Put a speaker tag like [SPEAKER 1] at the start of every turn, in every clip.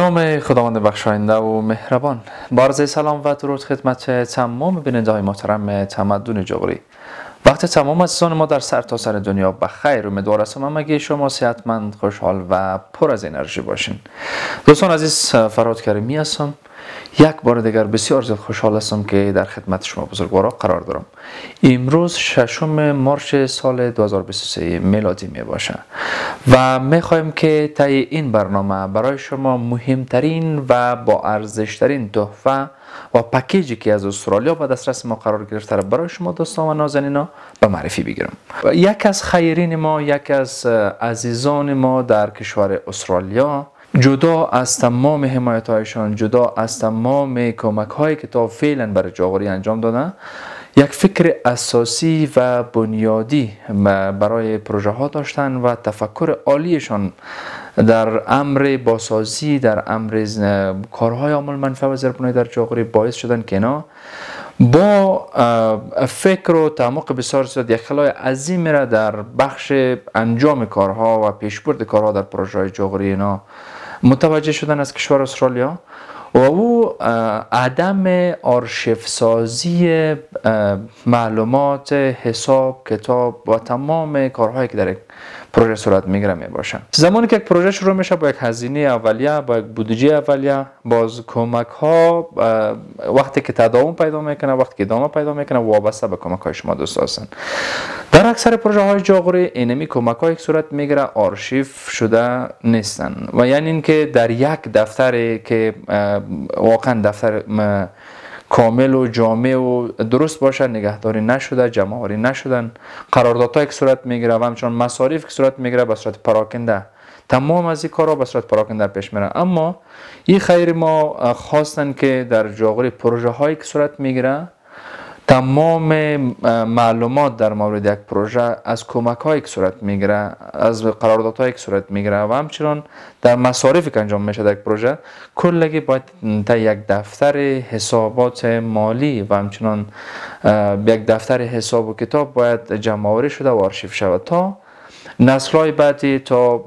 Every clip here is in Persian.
[SPEAKER 1] به نام خداوند بخشاینده و مهربان. با عرض سلام و درود خدمت تمام بیننده های محترم تمدن جغری. وقت تمام عزیزان ما در سرتاسر دنیا بخیر. امیدوار هستم همگی شما صحتمند، خوشحال و پر از انرژی باشین. دوستان عزیز، فرهاد کریمی هستم. یک بار دیگر بسیار زیاد خوشحال هستم که در خدمت شما بزرگوارا قرار دارم. امروز 6 مارس سال 2023 میلادی می باشه و می خواهیم که طی این برنامه برای شما مهمترین و با ارزشترین تحفه و پکیجی که از استرالیا به دسترس ما قرار گرفته را برای شما دوستان و نازنینا به معرفی بگیرم. یک از خیرین ما، یک از عزیزان ما در کشور استرالیا، جدا از تمام حمایت هایشان، جدا از تمام کمک هایی که تا فعلا برای جاغوری انجام دادن، یک فکر اساسی و بنیادی برای پروژه ها داشتن و تفکر عالیشان در امر بازسازی، در امر کارهای عامل منفعه و زیربنایی در جاغوری باعث شدن که اینا با فکر و تعمق بسیار زیاد یک خلای عظیم را در بخش انجام کارها و پیشبرد کارها در پروژه های جاغوری اینا متوجه شدن از کشور استرالیا و او عدم آرشیو سازی معلومات، حساب، کتاب و تمام کارهایی که در یک پروژه صورت میگیره می باشه. زمانی که یک پروژه شروع میشه با یک هزینه اولیه، با یک بودجه اولیه، باز کمک ها وقتی که تداوم پیدا میکنه، وقتی که ادامه پیدا میکنه، وابسته به کمک های شما دوست هستن. در اکثر پروژه های جاغوری اینمی کمک های صورت میگیره آرشیو شده نیستن و یعنی اینکه در یک دفتر که واقعا دفتر کامل و جامع و درست باشه نگهداری نشده، جمع‌آوری نشدن، قراردادهایی که صورت میگیره و همچنان مصارف که صورت میگیره به صورت پراکنده، تمام از این کارها به صورت پراکنده پیش میره. اما این خیر ما خواستن که در جاغوری پروژه هایی که صورت میگیره تمام معلومات در مورد یک پروژه از کمک هایی که صورت میگیره، از قراردادهایی که صورت میگیره و همچنان در مصارفی که انجام میشه در یک پروژه کلگی باید تا یک دفتر حسابات مالی و همچنان یک دفتر حساب و کتاب باید جمع آوری شده و آرشیو شود تا نسل‌های بعدی، تا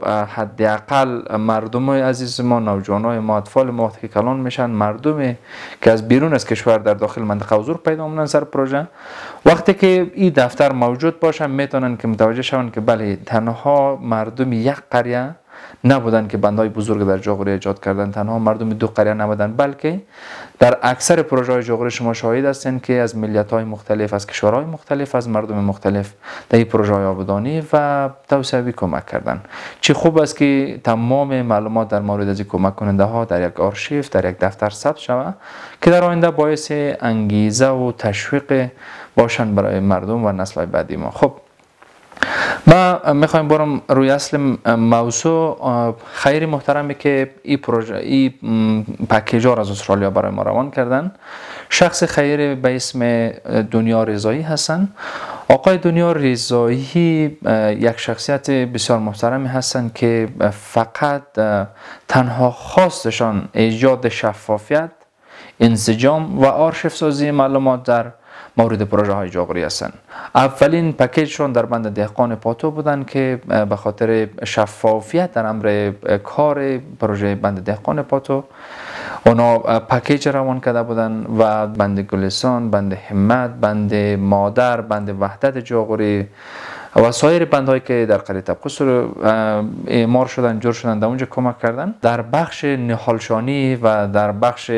[SPEAKER 1] حداقل مردم عزیز ما، نوجوانای ما، اطفال ما وقتی که کلان میشن، مردمی که از بیرون از کشور در داخل منطقه حضور پیدا میکنن سر پروژه، وقتی که این دفتر موجود باشه میتونن که متوجه شون که بله تنها مردم یک قریه نبودن که بندهای بزرگ در جاغوری ایجاد کردن، تنها مردم دو قریه نبودن، بلکه در اکثر پروژه های جاغوری شما شاهد هستین که از ملیت های مختلف، از کشورهای مختلف، از مردم مختلف در این پروژه های آبادانی و توسعه کمک کردن. چه خوب است که تمام معلومات در مورد از کمک کننده ها در یک آرشیو، در یک دفتر ثبت شود که در آینده باعث انگیزه و تشویق باشن برای مردم و نسل بعدی ما. خب ما میخوایم برم روی اصل موضوع. خیلی محترمه که این پروژه، این پکیج ها از استرالیا برای ما روان کردن. شخص خیری به اسم دنیا رضایی هستن. آقای دنیا رضایی یک شخصیت بسیار محترمی هستن که فقط تنها خواستشان ایجاد شفافیت، انسجام و آرشیو سازی معلومات در مورد پروژه های جاغوری هستند. اولین پکیجشون در بند دهقان پاتو بودن که به خاطر شفافیت در امر کار پروژه بند دهقان پاتو اونا پکیج روان کرده بودن و بند گلستان، بند همت، بند مادر، بند وحدت جاغوری و سایر بندهایی که در قریه تبخص اعمار شدن، جور شدن، در اونجا کمک کردن. در بخش نهالشانی و در بخش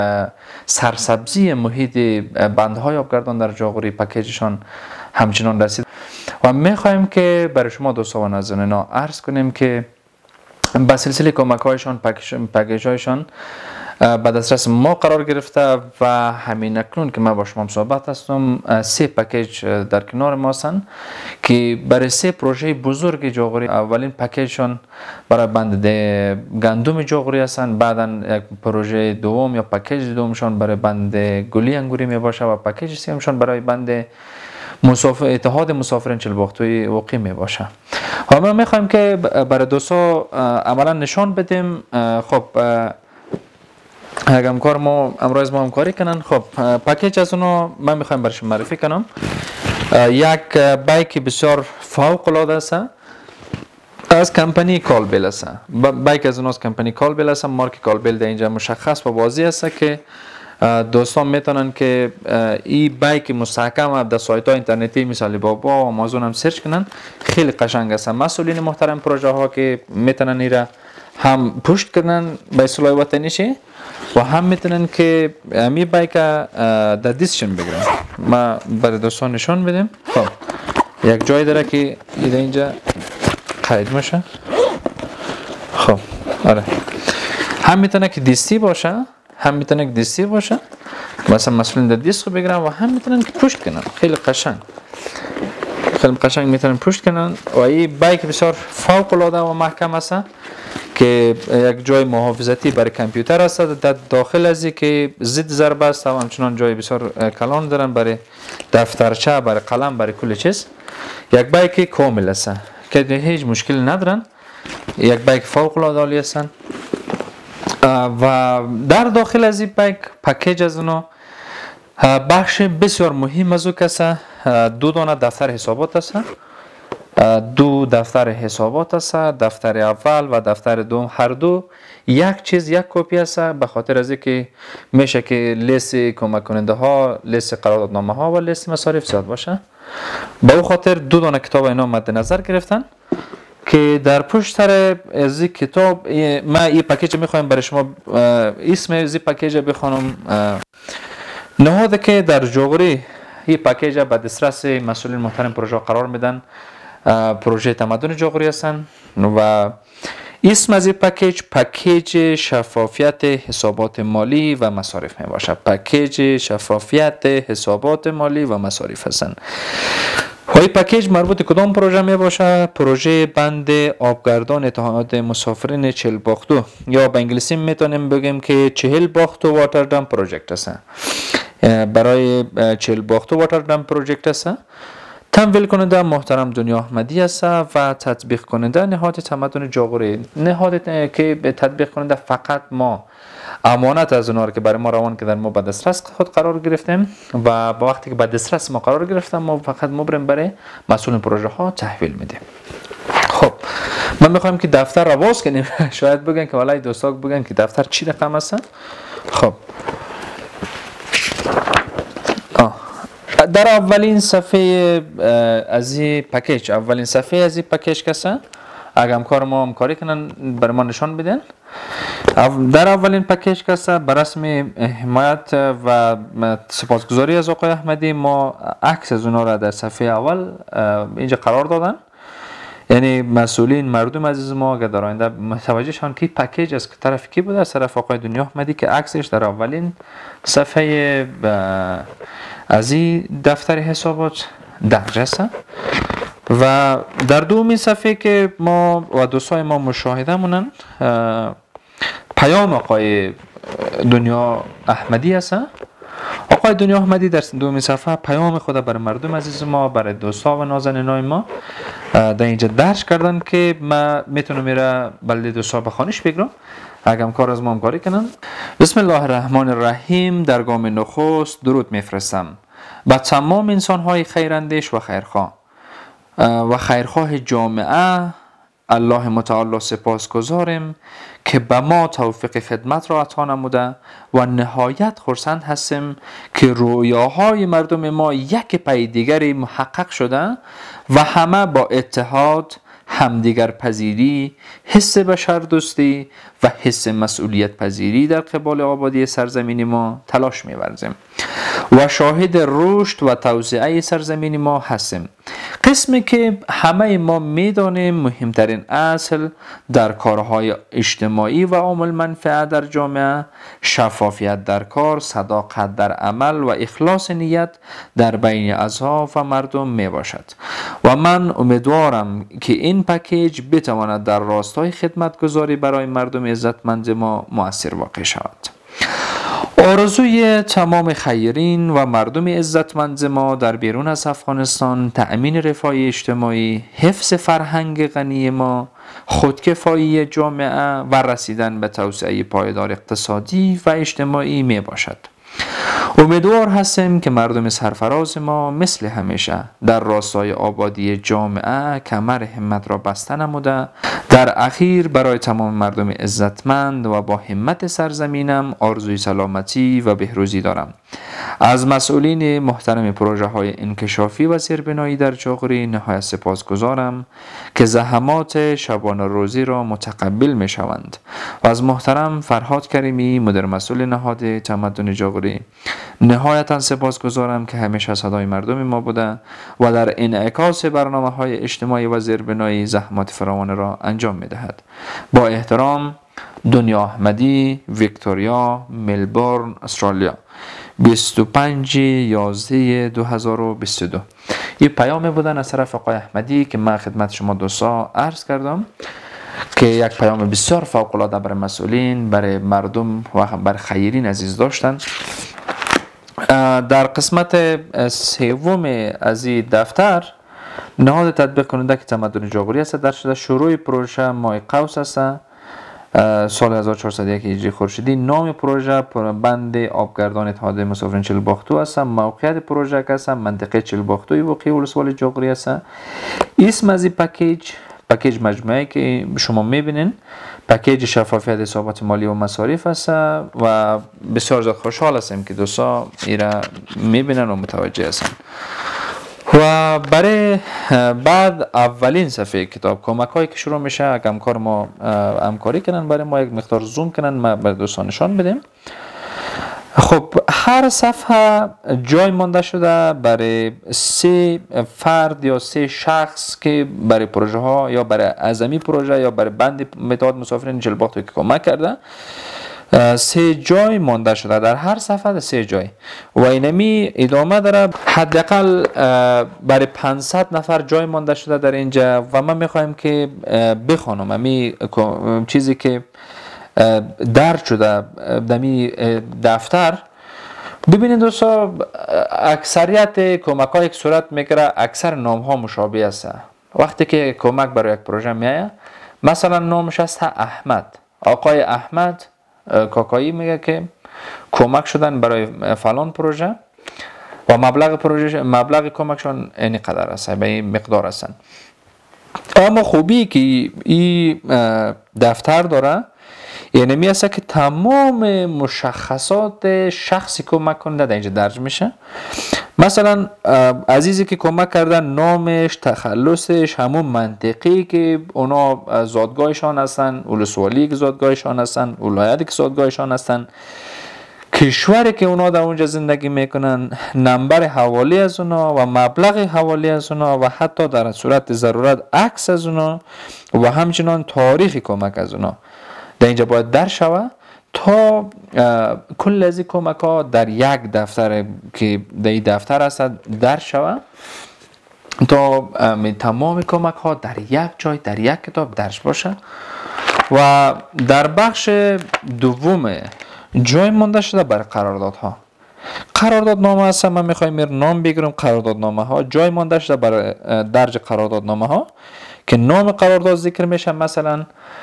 [SPEAKER 1] سرسبزی محیط بندهای آبگردان در جاغوری پکیجشان همچنان رسید و میخواهیم که برای شما دوستان و نازنینا عرض کنیم که با سلسله کمک هایشان، پکیج هایشان به دسترس ما قرار گرفته و همین اکنون که من با شما صحبت هستم 3 پکیج در کنار ما هستند که برای 3 پروژه بزرگ جاغوری. اولین پکیجشان برای بند گندم جاغوری هستند، بعدا یک پروژه دوم یا پکیج دومشان برای بند گلی انگوری می باشه و پکیج سومشان برای بند اتحاد مسافرین چلباختوی واقعی می باشه. ما میخوایم که برای دوستا عملا نشان بدیم. خب اگر همکار ما امروز ما همکاری کنن، خب پکیج از اونو من میخوایم برش معرفی کنم. یک بایک بسیار فوق العاده است از کمپانی کالبل است. بایک از اوناست کمپانی کالبل است. مارک کالبل در اینجا مشخص و واضح است که دوستان میتونن که این بایک مستحکم در سایت های اینترنتی مثل بابا و آمازون هم سرچ کنن. خیلی قشنگ است. مسئولین محترم پروژه ها که میتونن ایرا هم پشت کنن به اصطلاح وطنی شه و هم میتونن که می بایک در دستشون بگیرن. ما برای دوستان نشون بدیم. خب یک جای داره که اینجا قید میشه. خب آره، هم میتونه که دستی باشه، هم میتونه که دستی باشه، مثلا در دست رو بگیرن و هم میتونن که پشت کنن. خیلی قشنگ میتونن پشت کنن و این بایک بسیار فوق العاده و محکم است که یک جای محافظتی برای کامپیوتر است در داخل از که ضد ضربه است و همچنان جای بسیار کلان دارن برای دفترچه، برای قلم، برای کل چیز. یک بایک کامل است که هیچ مشکلی ندارن. یک بایک فوق العاده است و در داخل از این بایک پکیج از اونو بخش بسیار مهم از او کسا 2 دانه دفتر حسابات است. 2 دفتر حسابات است. دفتر اول و دفتر دوم هر دو یک چیز، یک کپی است، به خاطر از اینکه میشه که لیست کمک کننده ها، لیست قراردادنامه ها و لیست مصارف زیاد باشه. به او خاطر 2 دانه کتاب اینا مد نظر گرفتن که در پشت سر از این کتاب ما این پکیج میخوایم برای شما اسم از این پکیج بخوانم. نهاده که در جغری این پکیج به دسترس مسئولین محترم پروژه قرار میدن. پروژه تمدن جغری هستن و اسم از این پکیج شفافیت حسابات مالی و مصارف می باشه. پکیج شفافیت حسابات مالی و مصارف هستن. های پکیج مربوط کدام پروژه می باشه؟ پروژه بند آبگردان اتحاد مسافرین 40 باختو یا به انگلیسی میتونیم بگیم که 40 باختو واتردام پروژکت است. برای 40 باختو واتردام پروژکت است. تمویل کننده محترم دنیا احمدی است و تطبیق کننده نهاد تمدن جاغوری. نهاد که به تطبیق کننده فقط ما امانت از اونها که برای ما روان که در ما به دسترس خود قرار گرفتیم و با وقتی که به دسترس ما قرار گرفتیم ما فقط مبرم برای مسئول پروژه ها تحویل میدیم. خب من میخوایم که دفتر را باز کنیم. شاید بگن که والله دوستا بگن که دفتر چی رقم است. خب در اولین صفحه از این پکیج، کسا اگر کار ما همکاری کنن برای ما نشان بدن. در اولین پکیج کسا بر رسم حمایت و سپاسگزاری از آقای احمدی ما عکس از اونا را در صفحه اول اینجا قرار دادن. یعنی مسئولین مردم عزیز ما اگر در آینده متوجه شون که پکیج از طرف کی بوده، از طرف آقای دنیا احمدی که عکسش در اولین صفحه از این دفتر حسابات درج است. و در دومین صفحه که ما و دوستای ما مشاهده مونن پیام آقای دنیا احمدی است. آقای دنیا احمدی در دومین صفحه پیام خود برای مردم عزیز ما، برای دوستا و نازنینای ما در اینجا درج کردن که ما میتونم میره بلده دوستا به خانش بگیرم اگر کار از ما همکاری کنن. بسم الله الرحمن الرحیم. در گام نخست درود میفرستم به تمام انسان‌های خیراندیش و خیرخواه جامعه. الله متعال سپاسگزاریم که به ما توفیق خدمت را عطا نموده و نهایت خرسند هستیم که رویاهای مردم ما یک پی دیگری محقق شده و همه با اتحاد، همدیگر پذیری، حس بشردوستی و حس مسئولیت پذیری در قبال آبادی سرزمین ما تلاش می‌ورزیم و شاهد رشد و توسعه سرزمین ما هستیم. قسمی که همه ما میدانیم مهمترین اصل در کارهای اجتماعی و عامل منفعت در جامعه شفافیت در کار، صداقت در عمل و اخلاص نیت در بین اعضا و مردم می باشد و من امیدوارم که این پکیج بتواند در راستای خدمتگزاری برای مردم عزتمند ما مؤثر واقع شود. آرزوی تمام خیرین و مردم عزتمند ما در بیرون از افغانستان تأمین رفاه اجتماعی، حفظ فرهنگ غنی ما، خودکفایی جامعه و رسیدن به توسعه پایدار اقتصادی و اجتماعی می باشد. امیدوار هستیم که مردم سرفراز ما مثل همیشه در راستای آبادی جامعه کمر همت را بسته نموده. در اخیر برای تمام مردم عزتمند و با همت سرزمینم آرزوی سلامتی و بهروزی دارم. از مسئولین محترم پروژه های انکشافی و زیربنایی در جاغوری نهایت سپاسگزارم که زحمات شبانه روزی را متقبل می شوند و از محترم فرهاد کریمی مدیر مسئول نهاد تمدن جاغوری نهایتا سپاسگزارم که همیشه صدای مردم ما بوده و در انعکاس برنامه های اجتماعی و زیربنایی زحمات فراوان را انجام می دهد. با احترام، دنیا احمدی، ویکتوریا، ملبورن، استرالیا، 25/11/2022. این پیام بودن از طرف آقای احمدی که من خدمت شما دوستا عرض کردم که یک پیام بسیار فوق العاده برای مسئولین، برای مردم و برای خیرین عزیز داشتن. در قسمت سوم از این دفتر نهاد تطبیق کننده که تمدن جاغوری است در شده شروع پروژه ماه قوس است سال 1401 هجری خورشیدی. نام پروژه بند آبگردان اتحادیه مسافرین چلباختو است. موقعیت پروژه است منطقه چلباختوی واقع ولسوالی جاغوری است. اسم از این پکیج مجموعه که شما میبینین پکیج شفافیت حسابات مالی و مصارف است و بسیار زیاد خوشحال هستیم که دوستا ایرا میبینن و متوجه هستن. و برای بعد اولین صفحه کتاب کمک هایی که شروع میشه اگه همکار ما همکاری کنن برای ما یک مقدار زوم کنن ما برای دوستان نشان بدیم. خب هر صفحه جای مانده شده برای 3 فرد یا 3 شخص که برای پروژه ها یا برای اعظمی پروژه یا برای بند اتحاد مسافرین چلباختو که کمک کرده 3 جای مانده شده در هر صفحه 3 جای و اینمی ادامه داره. حداقل برای 500 نفر جای مانده شده در اینجا و من میخوایم که بخوانم امی چیزی که درج شده دمی دفتر. ببینید دوستا اکثریت کمک ها یک صورت میگیره، اکثر نام ها مشابه است. وقتی که کمک برای یک پروژه میایه مثلا نامش است احمد، آقای احمد کاکایی میگه که کمک شدن برای فلان پروژه و مبلغ کمکشون این قدر است، به این مقدار هستن. اما خوبی که این دفتر داره یعنی میاسه که تمام مشخصات شخصی کمک کننده در اینجا درج میشه. مثلا عزیزی که کمک کردن نامش، تخلصش، همون منطقی که اونا زادگاهشان هستن، ولسوالی که زادگاهشان هستن، ولایتی که زادگاهشان هستن، کشوری که اونا در اونجا زندگی میکنن، نمبر حوالی از اونا و مبلغ حوالی از اونا و حتی در صورت ضرورت عکس از اونا و همچنان تاریخ کمک از اونا در اینجا باید در شود تا کل از این کمک ها در یک دفتر که در این دفتر هست در شود تا تمام کمک ها در یک جای در یک کتاب درج باشه. و در بخش دوم جای مانده شده برای قراردادها. قراردادنامه هست، من میخوایم نام بگیرم قراردادنامه ها. جای مانده شده برای درج قراردادنامه ها که نام قرارداد ذکر میشه. مثلا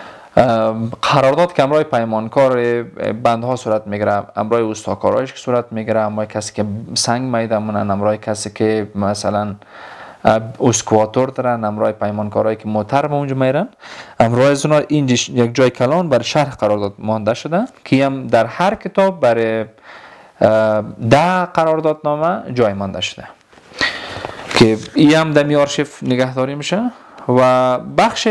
[SPEAKER 1] قرارداد که امرای پیمانکار بندها صورت میگیره، امرای اوستاکارایش که صورت میگیره، امرای کسی که سنگ میده منن، امرای کسی که مثلا اسکواتور دارن، امرای پیمانکارایی که موتر به اونجا میرن، امرای از اونا اینجا یک جای کلان برای شرح قرارداد مانده شده که هم در هر کتاب برای 10 قراردادنامه جای مانده شده که این هم در آرشیف نگهداری میشه. و بخش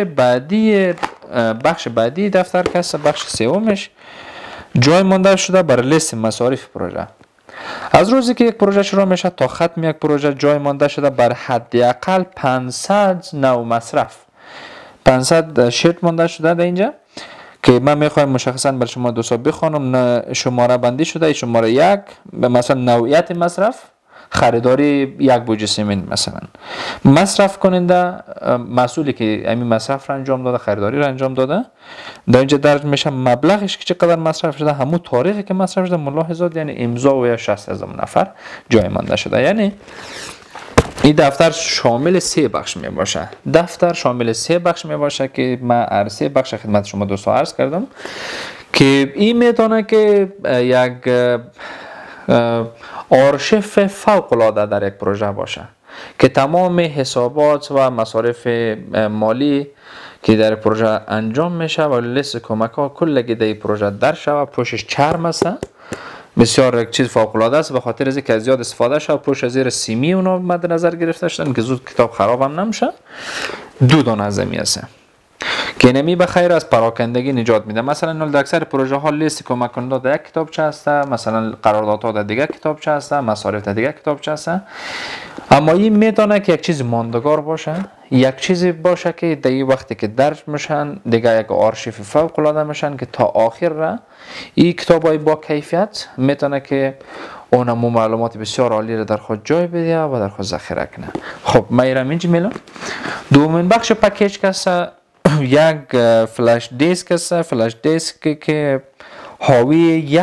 [SPEAKER 1] بعدی دفتر که است بخش سومش جای مانده شده برای لیست مصارف پروژه. از روزی که یک پروژه شروع میشه تا ختم یک پروژه جای مانده شده بر حداقل 500 نوع مصرف، 500 شرط مانده شده در اینجا که من میخوایم مشخصا بر شما دوستا بخوانم. شماره بندی شده شماره 1 مثلا نوعیت مصرف، خریداری یک بوجه سیمنت، مثلا مصرف کننده مسئولی که همین مصرف را انجام داده، خریداری را انجام داده، در اینجا درج میشه مبلغش که چقدر مصرف شده، همون تاریخی که مصرف شده، ملاحظات یعنی امضا و یا 60,000 نفر جای مانده شده. یعنی این دفتر شامل 3 بخش می باشه. دفتر شامل 3 بخش می باشه که من 3 بخش خدمت شما دوستا عرض کردم که این میتونه که یک آرشیف فوق العاده در یک پروژه باشه که تمام حسابات و مصارف مالی که در پروژه انجام میشه و لیست کمک ها کلگی در پروژه در شود. پوشش چرم است، بسیار یک چیز فوق العاده است، به خاطر از اینکه از زیاد استفاده شد پوش زیر سیمی اونا مد نظر گرفته شدن که زود کتاب خراب هم نمیشه. 2 دانه از می است که نمی به خیر از پراکندگی نجات میده. مثلا در اکثر پروژه ها لیست کمک کننده در یک کتابچه هست، مثلا قراردادها در دیگه کتابچه هست، مصارف در دیگه کتابچه هست. اما این میتونه که یک چیز ماندگار باشه، یک چیزی باشه که در این وقتی که درج میشن دیگه یک آرشیف فوق العاده میشن که تا آخر را این کتابای با کیفیت میتونه که اونمو معلومات بسیار عالی را در خود جای بده و در خود ذخیره کنه. خب ما ایرم اینجا میلم دومین بخش پکیج کسا یک فلش دیسک است. فلش دیسک که حاوی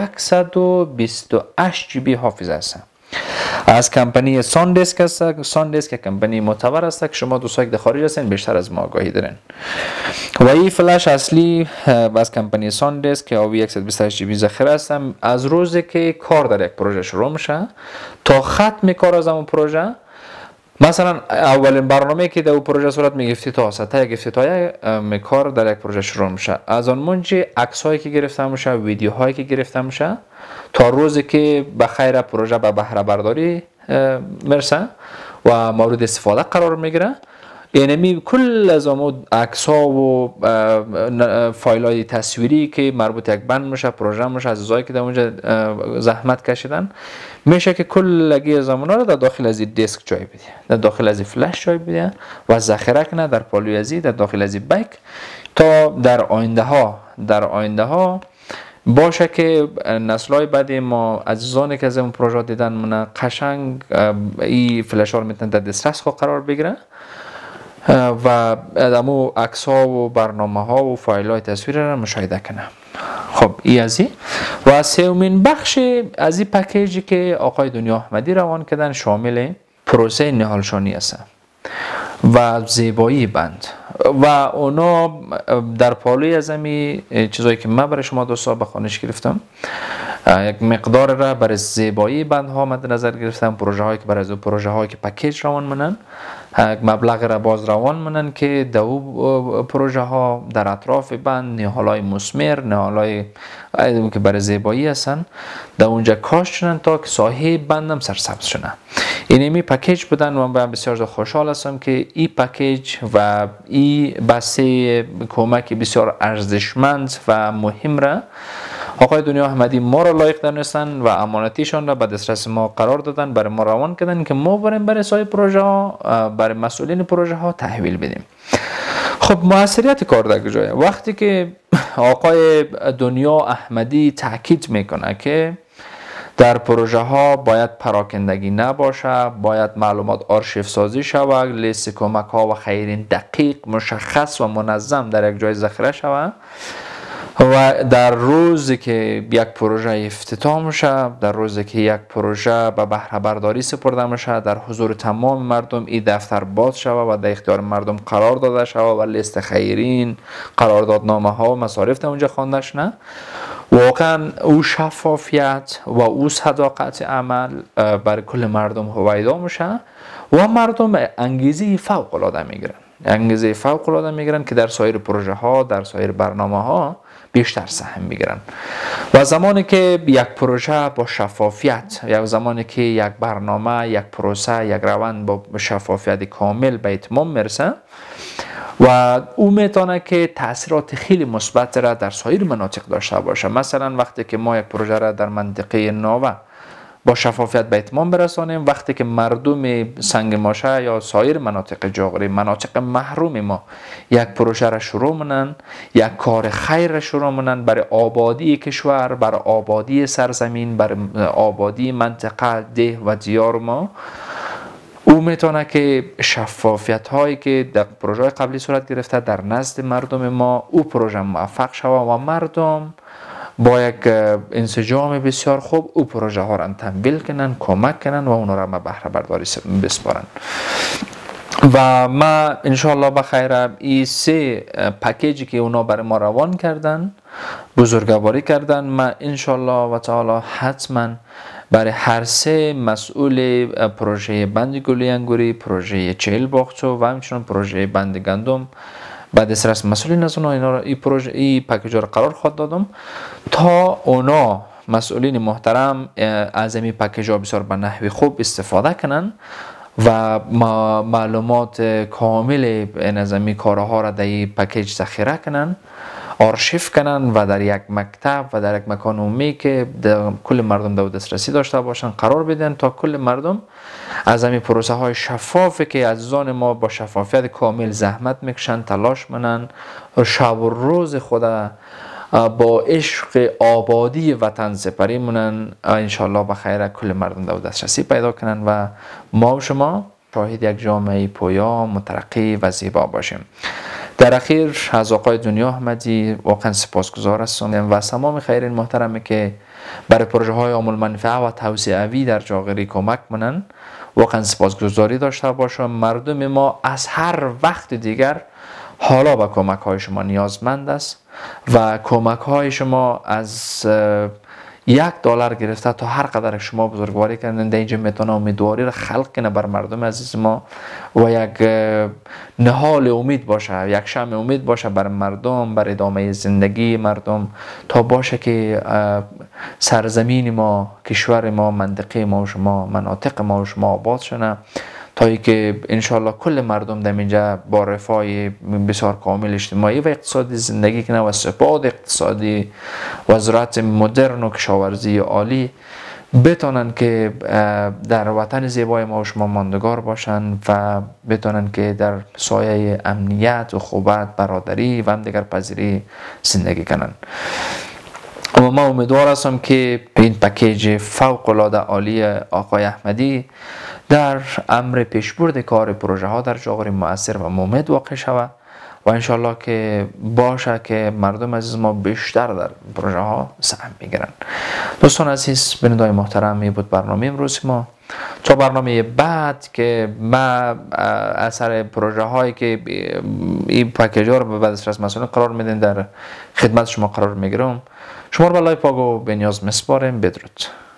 [SPEAKER 1] 128 جی بی حافظه است. از کمپانی ساندیسک است. ساندیسک کمپانی معتبر است که شما دوستان که در خارج هستین بیشتر از ما آگاهی دارین. و این فلش اصلی از کمپانی ساندیسک که حاوی 128 جی بی ذخیره است. از روزی که کار در یک پروژه شروع میشه تا ختم کار از اون پروژه، مثلا اولین برنامه که در اون پروژه صورت میگفتی تا سطح گفتی تا کار در یک پروژه شروع میشه، از آن منجی عکس هایی که گرفته میشه، ویدیو هایی که گرفته میشه تا روزی که به خیر پروژه به بهره برداری میرسه و مورد استفاده قرار میگیره. یعنی کل از اون عکس ها و فایل های تصویری که مربوط یک بند میشه، پروژه میشه، از چیزایی که در اونجا زحمت کشیدن میشه که کلگی از اونها رو در داخل از این دیسک جای بده، در داخل از این فلش جای بده و ذخیره کنه در پالوی از در داخل از این بک تا در آینده ها باشه که نسل‌های بعدی ما عزیزانی که از این پروژه دیدن من قشنگ این فلش ها رو میتونن در دسترس خود قرار بگیره و دمو عکس ها و برنامه ها و فایل های تصویر را مشاهده کنه. خب این از این و سومین بخش از این پکیجی که آقای دنیا احمدی روان کردن شامل پروسه نهالشانی است و زیبایی بند و اونا در پالوی از امی چیزایی که من برای شما دوستا به خوانش گرفتم، یک مقدار را برای زیبایی بند ها مد نظر گرفتم. پروژه هایی که برای از پروژه هایی که پکیج روان منن، یک مبلغ را باز روان منن که دو پروژه ها در اطراف بند نهال های مسمر، نهال های که برای زیبایی هستن در اونجا کاش شدن تا که ساحه بندم سرسبز شدن. اینمی پکیج بودن و من بسیار خوشحال هستم که این پکیج و این بسته کمک بسیار ارزشمند و مهم را آقای دنیا احمدی ما را لایق دانستن و امانتیشان را به دسترس ما قرار دادن، برای ما روان کردن که ما برای سایر پروژه ها برای مسئولین پروژه ها تحویل بدیم. خب موثریت کار در کجاست؟ وقتی که آقای دنیا احمدی تاکید میکنه که در پروژه ها باید پراکندگی نباشه، باید معلومات آرشیف سازی شود، لیست کمک ها و خیرین دقیق، مشخص و منظم در یک جای ذخیره شود و در روزی که یک پروژه افتتاح میشه، در روزی که یک پروژه به بهره برداری سپرده میشه، در حضور تمام مردم این دفتر باز شود و در اختیار مردم قرار داده شود و لیست خیرین، قراردادنامه ها و مصارف در اونجا خوانده شده. واقعا او شفافیت و او صداقت عمل برای کل مردم هویدا میشه و مردم انگیزه فوق العاده میگیرن، انگیزه فوق العاده میگیرن که در سایر پروژه ها، در سایر برنامه ها بیشتر سهم میگیرن. و زمانی که یک پروژه با شفافیت، یا زمانی که یک برنامه، یک پروسه، یک روند با شفافیت کامل به اتمام میرسه و او میتونه که تاثیرات خیلی مثبت را در سایر مناطق داشته باشه. مثلا وقتی که ما یک پروژه را در منطقه ناوه با شفافیت به اتمام برسانیم، وقتی که مردم سنگ ماشه یا سایر مناطق جاغوری، مناطق محروم ما یک پروژه را شروع منن، یک کار خیر را شروع منن برای آبادی کشور، برای آبادی سرزمین، برای آبادی منطقه ده و دیار ما، او میتونه که شفافیت هایی که در پروژه قبلی صورت گرفته در نزد مردم ما او پروژه موفق شود و مردم با یک انسجام بسیار خوب او پروژه ها را تمویل کنن، کمک کنن و اونا را به بهره برداری بسپارن. و ما انشاءالله بخیر این 3 پکیجی که اونا برای ما روان کردن، بزرگواری کردن، ما انشاءالله و تعالی حتما برای هر سه مسئول پروژه بند گلی انگوری، پروژه 40 باغچه و همچنین پروژه بند گندم بعد سرس مسئولین از اونا اینا این پروژه این پکیج رو قرار خود دادم تا اونا مسئولین محترم از این پکیج ها بسیار به نحو خوب استفاده کنن و معلومات کامل از این کارها را در این پکیج ذخیره کنن، آرشیو کنن و در یک مکتب و در یک مکان عمومی که کل مردم در دسترسی داشته باشن قرار بدن تا کل مردم از همین پروسه های شفافی که عزیزان ما با شفافیت کامل زحمت میکشن، تلاش منن، شب و روز خود با عشق آبادی وطن سپری منن، انشالله بخیر کل مردم در دسترسی پیدا کنن و ما و شما شاهد یک جامعه پویا، مترقی و زیبا باشیم. در اخیر از آقای دنیا احمدی واقعا سپاسگزار هستم و تمام خیرین محترمی که برای پروژه های عامل منفعه و توسعوی در جاغری کمک منن واقعا سپاسگزاری داشته باشم. مردم ما از هر وقت دیگر حالا به کمک های شما نیازمند است و کمک های شما از $1 گرفته تا هر قدر شما بزرگواری کردن در اینجا میتونه امیدواری را خلق کنه بر مردم عزیز ما و یک نهال امید باشه، یک شمع امید باشه بر مردم، بر ادامه زندگی مردم، تا باشه که سرزمین ما، کشور ما، منطقه ما و شما، مناطق ما و شما آباد شنه تا ای که انشالله کل مردم در اینجا با رفاه بسیار کامل اجتماعی و اقتصادی زندگی کنه و ثبات اقتصادی و زراعت مدرن و کشاورزی عالی بتونن که در وطن زیبای ما و شما ماندگار باشن و بتونن که در سایه امنیت و خوبت، برادری و هم دیگر پذیری زندگی کنن. و ما امیدوار هستم که این پکیج فوق العاده عالی آقای احمدی در امر پیشبرد کار پروژه ها در جاغوری مؤثر و مفید واقع شود و انشالله که باشه که مردم عزیز ما بیشتر در پروژه ها سهم میگیرن. دوستان عزیز، بینندگان محترم، می بود برنامه امروز ما. تا برنامه بعد که ما اثر پروژه هایی که این پکیج ها رو به دسترس مسئولین قرار میدین در خدمت شما قرار میگیرم. شما رو به لای پاک و به نیاز مسپاریم. بدرود.